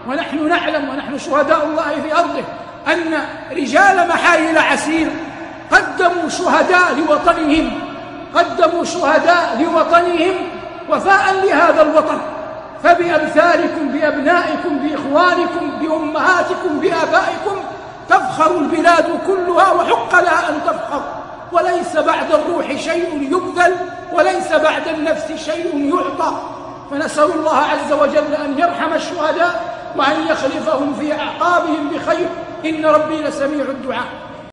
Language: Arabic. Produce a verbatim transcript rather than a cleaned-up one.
ونحن نعلم ونحن شهداء الله في أرضه أن رجال محايل عسير قدموا شهداء لوطنهم قدموا شهداء لوطنهم وفاء لهذا الوطن. فبأمثالكم بأبنائكم بإخوانكم بأمهاتكم بآبائكم تفخر البلاد كلها، وحق لها أن تفخر. وليس بعد الروح شيء يبذل، وليس بعد النفس شيء يعطى. فنسأل الله عز وجل أن يرحم الشهداء وأن يخلفهم في أعقابهم بخير، إن ربي لسميع الدعاء.